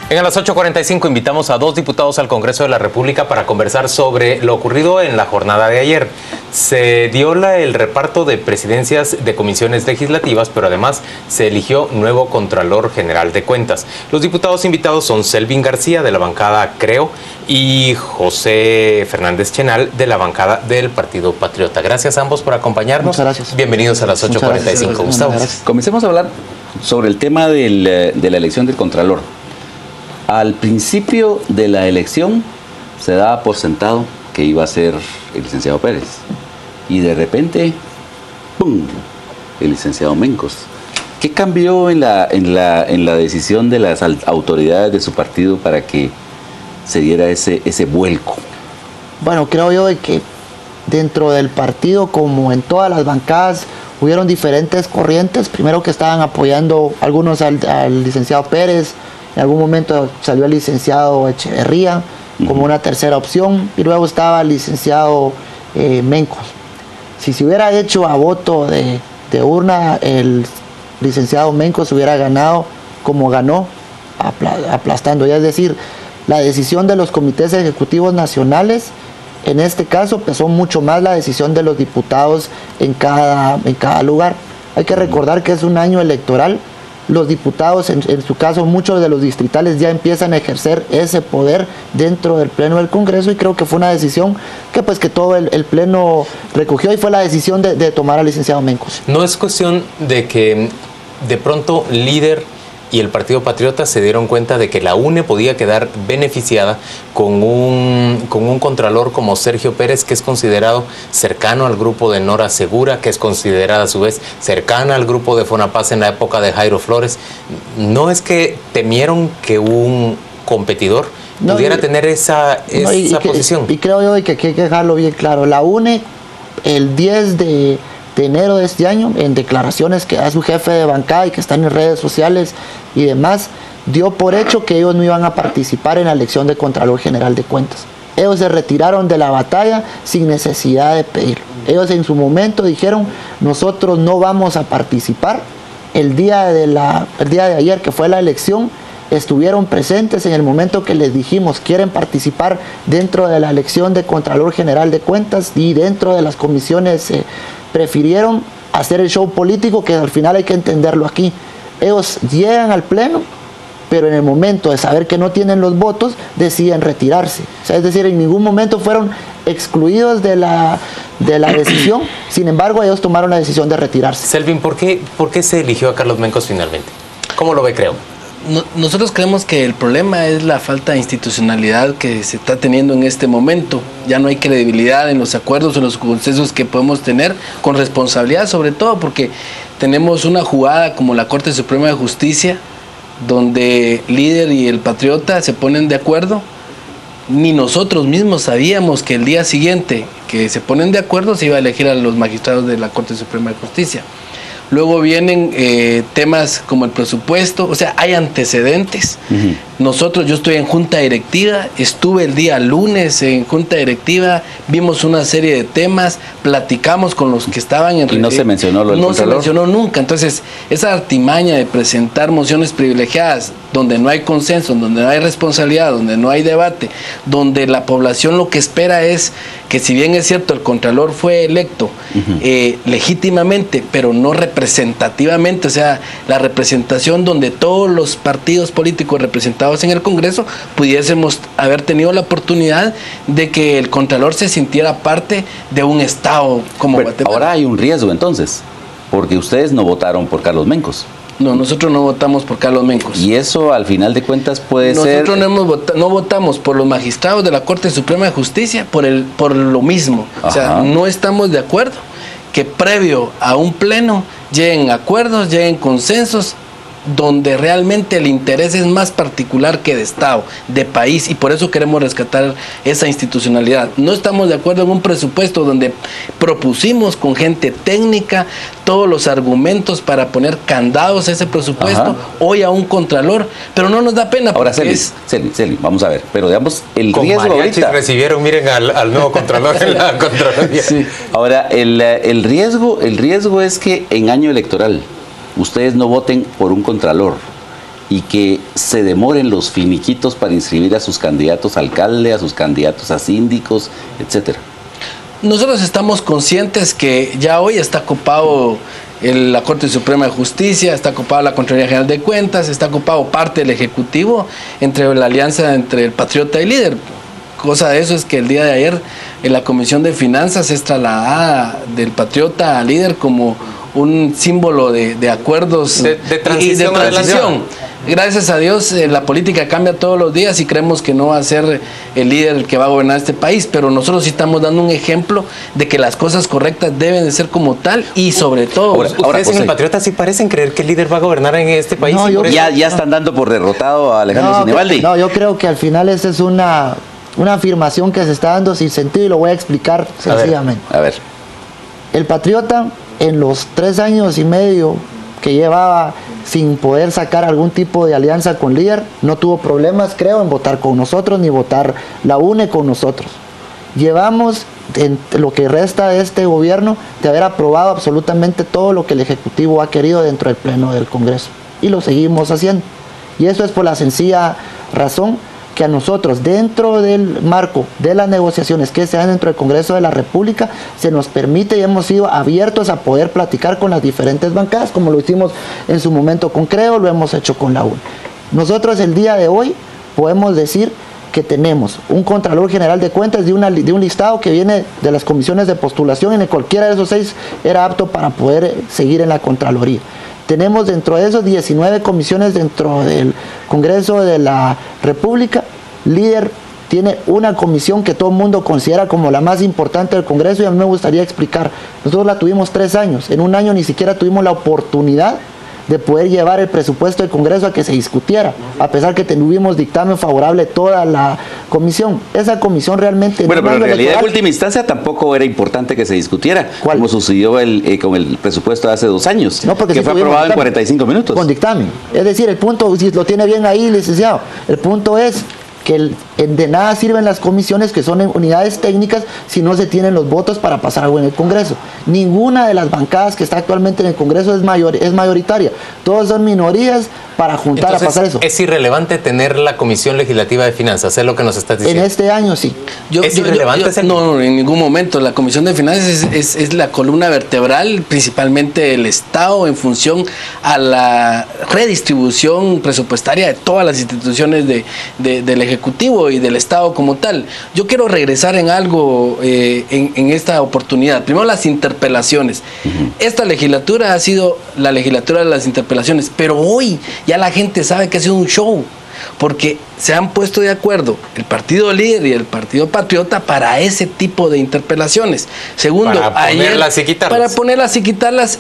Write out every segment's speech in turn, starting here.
A las 8:45 invitamos a 2 diputados al Congreso de la República para conversar sobre lo ocurrido en la jornada de ayer. Se dio el reparto de presidencias de comisiones legislativas, pero además se eligió nuevo Contralor General de Cuentas. Los diputados invitados son Selvin García, de la bancada Creo, y José Fernández Chenal, de la bancada del Partido Patriota. Gracias a ambos por acompañarnos. Muchas gracias. Bienvenidos a las 8:45, Gustavo. Comencemos a hablar sobre el tema de la elección del Contralor. Al principio de la elección se daba por sentado que iba a ser el licenciado Pérez. Y de repente, ¡pum!, el licenciado Mencos. ¿Qué cambió en la decisión de las autoridades de su partido para que se diera ese vuelco? Bueno, creo yo de que dentro del partido, como en todas las bancadas, hubieron diferentes corrientes. Primero que estaban apoyando algunos al licenciado Pérez. En algún momento salió el licenciado Echeverría como una tercera opción, y luego estaba el licenciado Mencos. Si se hubiera hecho a voto de urna, el licenciado Mencos hubiera ganado como ganó, aplastando. Es decir, la decisión de los comités ejecutivos nacionales, en este caso pesó mucho más la decisión de los diputados en cada lugar. Hay que recordar que es un año electoral. Los diputados, en su caso muchos de los distritales, ya empiezan a ejercer ese poder dentro del Pleno del Congreso, y creo que fue una decisión que todo el Pleno recogió, y fue la decisión de tomar al licenciado Mencos. No es cuestión de que de pronto Líder y el Partido Patriota se dieron cuenta de que la UNE podía quedar beneficiada con un contralor como Sergio Pérez, que es considerado cercano al grupo de Nora Segura, que es considerada a su vez cercana al grupo de Fonapaz en la época de Jairo Flores. ¿No es que temieron que un competidor pudiera tener esa posición? Y creo yo que hay que dejarlo bien claro. La UNE, el 10 de enero de este año, en declaraciones que da su jefe de bancada y que están en redes sociales y demás, dio por hecho que ellos no iban a participar en la elección de Contralor General de Cuentas. Ellos se retiraron de la batalla sin necesidad de pedirlo. Ellos en su momento dijeron: nosotros no vamos a participar. El día de ayer, que fue la elección, estuvieron presentes en el momento que les dijimos: quieren participar dentro de la elección de Contralor General de Cuentas, y dentro de las comisiones prefirieron hacer el show político, que al final hay que entenderlo aquí. Ellos llegan al Pleno, pero en el momento de saber que no tienen los votos, deciden retirarse. O sea, es decir, en ningún momento fueron excluidos de la decisión. Sin embargo, ellos tomaron la decisión de retirarse. Selvin, ¿por qué se eligió a Carlos Mencos finalmente? ¿Cómo lo ve, Creo? Nosotros creemos que el problema es la falta de institucionalidad que se está teniendo en este momento. Ya no hay credibilidad en los acuerdos, en los consensos que podemos tener, con responsabilidad sobre todo, porque tenemos una jugada como la Corte Suprema de Justicia, donde Líder y el Patriota se ponen de acuerdo. Ni nosotros mismos sabíamos que el día siguiente que se ponen de acuerdo se iba a elegir a los magistrados de la Corte Suprema de Justicia. Luego vienen temas como el presupuesto, o sea, hay antecedentes. Yo estoy en junta directiva, estuve el día lunes en junta directiva, vimos una serie de temas, platicamos con los que estaban en... ¿Y no se mencionó lo del Contralor? No se mencionó nunca. Entonces, esa artimaña de presentar mociones privilegiadas, donde no hay consenso, donde no hay responsabilidad, donde no hay debate, donde la población lo que espera es que, si bien es cierto, el Contralor fue electo legítimamente, pero no representativamente, o sea, la representación donde todos los partidos políticos representados en el Congreso pudiésemos haber tenido la oportunidad de que el Contralor se sintiera parte de un Estado como Guatemala. Ahora hay un riesgo entonces, porque ustedes no votaron por Carlos Mencos. No, nosotros no votamos por Carlos Mencos. Y eso, al final de cuentas, puede ser... Nosotros no votamos por los magistrados de la Corte Suprema de Justicia por lo mismo. Ajá. O sea, no estamos de acuerdo que previo a un pleno lleguen acuerdos, lleguen consensos, donde realmente el interés es más particular que de Estado, de país, y por eso queremos rescatar esa institucionalidad. No estamos de acuerdo en un presupuesto donde propusimos con gente técnica todos los argumentos para poner candados a ese presupuesto. Ajá. Hoy a un contralor, pero no nos da pena. Ahora, Celi, vamos a ver, pero digamos, el con riesgo ahorita... recibieron, miren, al nuevo contralor en la Contraloría. Sí. Ahora, el riesgo es que en año electoral ustedes no voten por un contralor y que se demoren los finiquitos para inscribir a sus candidatos a alcalde, a sus candidatos a síndicos, etcétera? Nosotros estamos conscientes que ya hoy está copado la Corte Suprema de Justicia, está ocupado la Contraloría General de Cuentas, está ocupado parte del Ejecutivo entre la alianza entre el Patriota y Líder. Cosa de eso es que el día de ayer en la Comisión de Finanzas es trasladada del Patriota a Líder como un símbolo de acuerdos de transición. y de transición. Gracias a Dios la política cambia todos los días y creemos que no va a ser el líder el que va a gobernar este país, pero nosotros sí estamos dando un ejemplo de que las cosas correctas deben de ser como tal y sobre todo... Ustedes en el Patriota sí parecen creer que el líder va a gobernar en este país. No, ya están dando por derrotado a Alejandro Sinibaldi. No, yo creo que al final esa es una afirmación que se está dando sin sentido y lo voy a explicar sencillamente. A ver. El Patriota en los 3 años y medio que llevaba sin poder sacar algún tipo de alianza con Líder, no tuvo problemas, creo, en votar con nosotros ni votar la UNE con nosotros. Llevamos en lo que resta de este gobierno de haber aprobado absolutamente todo lo que el Ejecutivo ha querido dentro del Pleno del Congreso y lo seguimos haciendo. Y eso es por la sencilla razón que a nosotros, dentro del marco de las negociaciones que se dan dentro del Congreso de la República, se nos permite y hemos sido abiertos a poder platicar con las diferentes bancadas, como lo hicimos en su momento con Creo, lo hemos hecho con la UNE. Nosotros el día de hoy podemos decir que tenemos un Contralor General de Cuentas de un listado que viene de las comisiones de postulación, en el cualquiera de esos 6 era apto para poder seguir en la Contraloría. Tenemos dentro de esos 19 comisiones dentro del Congreso de la República. Líder tiene una comisión que todo el mundo considera como la más importante del Congreso y a mí me gustaría explicar. Nosotros la tuvimos 3 años. En un año ni siquiera tuvimos la oportunidad de poder llevar el presupuesto del Congreso a que se discutiera, a pesar que tuvimos dictamen favorable toda la comisión. Esa comisión realmente... Bueno, pero en realidad en última instancia tampoco era importante que se discutiera, como sucedió con el presupuesto de hace 2 años, no, que sí fue aprobado en 45 minutos. Con dictamen. Es decir, el punto, si lo tiene bien ahí, licenciado, el punto es que de nada sirven las comisiones, que son unidades técnicas, si no se tienen los votos para pasar algo en el Congreso. Ninguna de las bancadas que está actualmente en el Congreso es mayoritaria. Todos son minorías para juntar. Entonces, a pasar eso. ¿Es irrelevante tener la Comisión Legislativa de Finanzas? ¿Es lo que nos estás diciendo? En este año sí. ¿Es irrelevante? No, en ningún momento. La Comisión de Finanzas es la columna vertebral, principalmente del Estado, en función a la redistribución presupuestaria de todas las instituciones del Ejecutivo y del Estado como tal. Yo quiero regresar en algo en esta oportunidad. Primero, las interpelaciones. Esta legislatura ha sido la legislatura de las interpelaciones, pero hoy ya la gente sabe que ha sido un show, porque se han puesto de acuerdo el Partido Líder y el Partido Patriota para ese tipo de interpelaciones. Segundo, para ponerlas y quitarlas. Para ponerlas y quitarlas,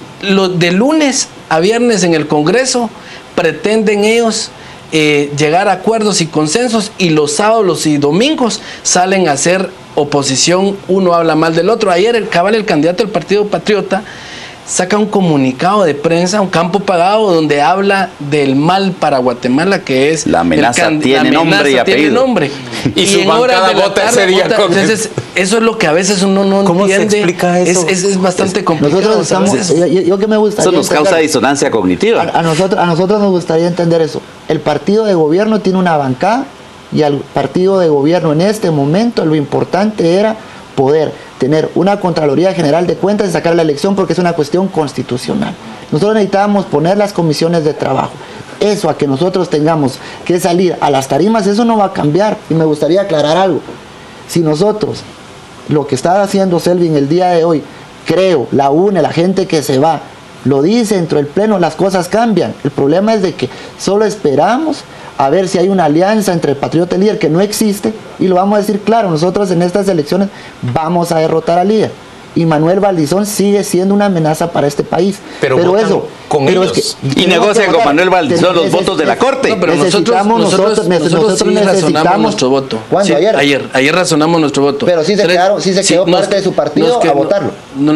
de lunes a viernes en el Congreso pretenden ellos llegar a acuerdos y consensos, y los sábados y domingos salen a hacer oposición, uno habla mal del otro. Ayer el candidato del Partido Patriota saca un comunicado de prensa, un campo pagado, donde habla del mal para Guatemala, que es la amenaza tiene nombre y apellido. Y su bancada vota ese día. Entonces, eso es lo que a veces uno no entiende. ¿Cómo se explica eso? Es bastante complicado. Nosotros estamos, yo que me gustaría eso nos causa disonancia cognitiva. A nosotros nos gustaría entender eso. El partido de gobierno tiene una bancada, y al partido de gobierno en este momento lo importante era poder tener una Contraloría General de Cuentas y sacar la elección, porque es una cuestión constitucional. Nosotros necesitábamos poner las comisiones de trabajo. Eso, a que nosotros tengamos que salir a las tarimas, eso no va a cambiar. Y me gustaría aclarar algo. Si nosotros, lo que está haciendo Selvin el día de hoy, Creo, la UNE, la gente que se va, lo dice dentro del Pleno, las cosas cambian. El problema es de que solo esperamos a ver si hay una alianza entre el Patriota y el Líder, que no existe, y lo vamos a decir claro: nosotros en estas elecciones vamos a derrotar al Líder. Y Manuel Valdizón sigue siendo una amenaza para este país. Pero eso, con ellos. Y negocian con Manuel Valdizón los votos de la Corte. No, pero nosotros razonamos nuestro voto. ¿Cuándo? Sí, ayer razonamos nuestro voto. Pero sí se quedó parte de su partido a votarlo.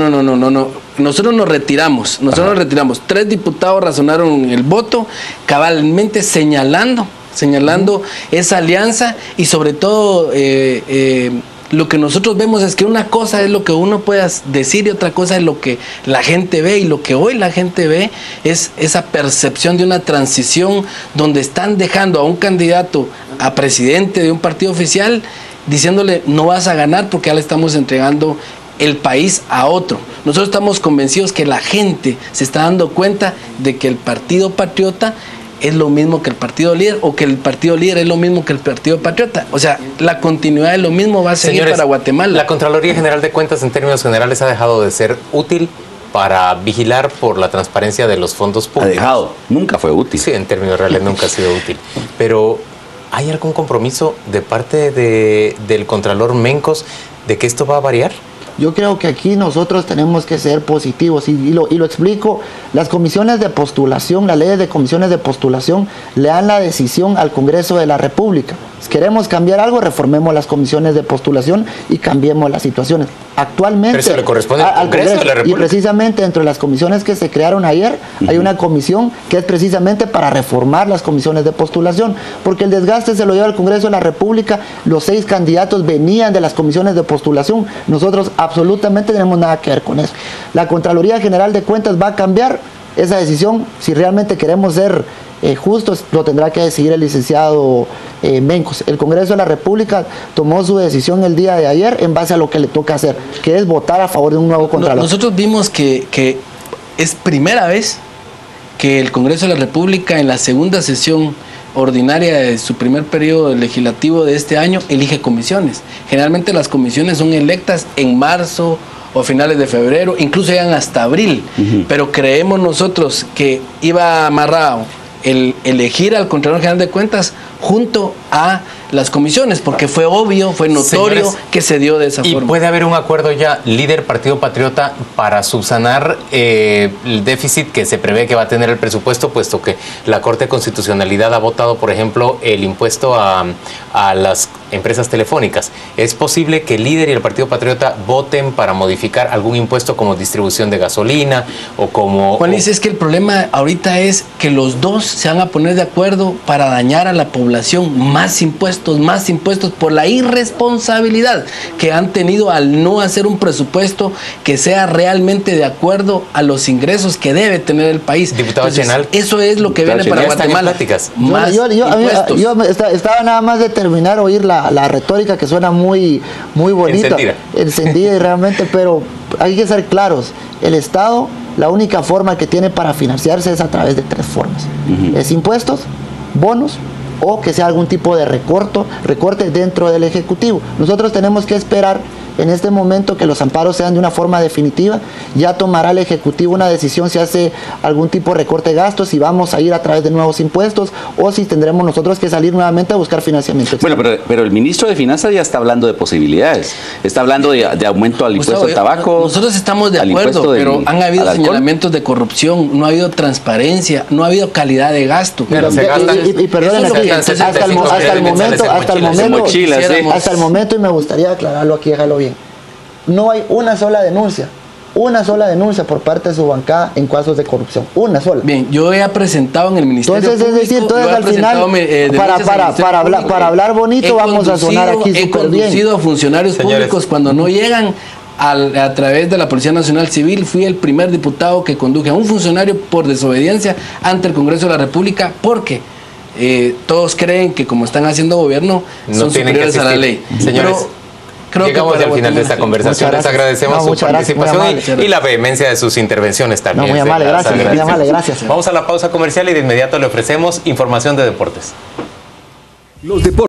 No. Nosotros nos retiramos. 3 diputados razonaron el voto, cabalmente señalando esa alianza, y sobre todo lo que nosotros vemos es que una cosa es lo que uno pueda decir y otra cosa es lo que la gente ve, y lo que hoy la gente ve es esa percepción de una transición donde están dejando a un candidato a presidente de un partido oficial diciéndole no vas a ganar porque ya le estamos entregando el país a otro. Nosotros estamos convencidos que la gente se está dando cuenta de que el Partido Patriota es lo mismo que el Partido Líder, o que el Partido Líder es lo mismo que el Partido Patriota. O sea, la continuidad de lo mismo va a seguir. Señores, para Guatemala. La Contraloría General de Cuentas, en términos generales, ha dejado de ser útil para vigilar por la transparencia de los fondos públicos. Ha dejado, nunca fue útil. Sí, en términos reales nunca ha sido útil. Pero, ¿hay algún compromiso de parte del Contralor Mencos de que esto va a variar? Yo creo que aquí nosotros tenemos que ser positivos y lo explico. Las comisiones de postulación, las leyes de comisiones de postulación le dan la decisión al Congreso de la República. Si queremos cambiar algo, reformemos las comisiones de postulación y cambiemos las situaciones. Actualmente, pero eso le corresponde al Congreso de la República. Y precisamente entre las comisiones que se crearon ayer, hay una comisión que es precisamente para reformar las comisiones de postulación, porque el desgaste se lo lleva al Congreso de la República. Los 6 candidatos venían de las comisiones de postulación. Nosotros absolutamente tenemos nada que ver con eso. La Contraloría General de Cuentas va a cambiar esa decisión. Si realmente queremos ser justos, lo tendrá que decidir el licenciado Mencos. El Congreso de la República tomó su decisión el día de ayer en base a lo que le toca hacer, que es votar a favor de un nuevo Contralor. Nosotros vimos que es primera vez que el Congreso de la República, en la segunda sesión ordinaria de su primer periodo legislativo de este año, elige comisiones. Generalmente las comisiones son electas en marzo o finales de febrero, incluso llegan hasta abril, pero creemos nosotros que iba amarrado el elegir al Contralor General de Cuentas junto a las comisiones, porque fue obvio, fue notorio. Señores, que se dio de esa forma. ¿Y puede haber un acuerdo ya, líder Partido Patriota, para subsanar el déficit que se prevé que va a tener el presupuesto, puesto que la Corte de Constitucionalidad ha votado, por ejemplo, el impuesto a las empresas telefónicas? ¿Es posible que el líder y el Partido Patriota voten para modificar algún impuesto como distribución de gasolina o como... Juan Luis, es que el problema ahorita es que los dos se van a poner de acuerdo para dañar a la población. Más impuestos por la irresponsabilidad que han tenido al no hacer un presupuesto que sea realmente de acuerdo a los ingresos que debe tener el país. Diputado Chenal, eso es lo que viene para Guatemala. Más impuestos. Yo estaba nada más de terminar oír la retórica que suena muy bonita, encendida y realmente, pero hay que ser claros. El Estado, la única forma que tiene para financiarse es a través de 3 formas. Es impuestos, bonos, o que sea algún tipo de recorte dentro del Ejecutivo. Nosotros tenemos que esperar en este momento que los amparos sean de una forma definitiva. Ya tomará el Ejecutivo una decisión si hace algún tipo de recorte de gastos, si vamos a ir a través de nuevos impuestos o si tendremos nosotros que salir nuevamente a buscar financiamiento. Bueno, pero el ministro de Finanzas ya está hablando de posibilidades. Está hablando de aumento al impuesto al tabaco. Nosotros estamos de acuerdo, pero han habido señalamientos de corrupción, no ha habido transparencia, no ha habido calidad de gasto. Pero y perdonen aquí, hasta el momento, y me gustaría aclararlo aquí, déjalo bien. No hay una sola denuncia por parte de su bancada en casos de corrupción. Una sola. Bien, yo he presentado en el Ministerio Público. Entonces, es decir, al final, para hablar bonito, vamos a sonar aquí súper bien. He conducido a funcionarios públicos cuando no llegan a través de la Policía Nacional Civil. Fui el primer diputado que conduje a un funcionario por desobediencia ante el Congreso de la República, porque todos creen que como están haciendo gobierno son superiores a la ley. Señores, llegamos al final de esta conversación. Les agradecemos su participación y la vehemencia de sus intervenciones también. Muy amable, gracias. Vamos a la pausa comercial y de inmediato le ofrecemos información de deportes. Los deportes.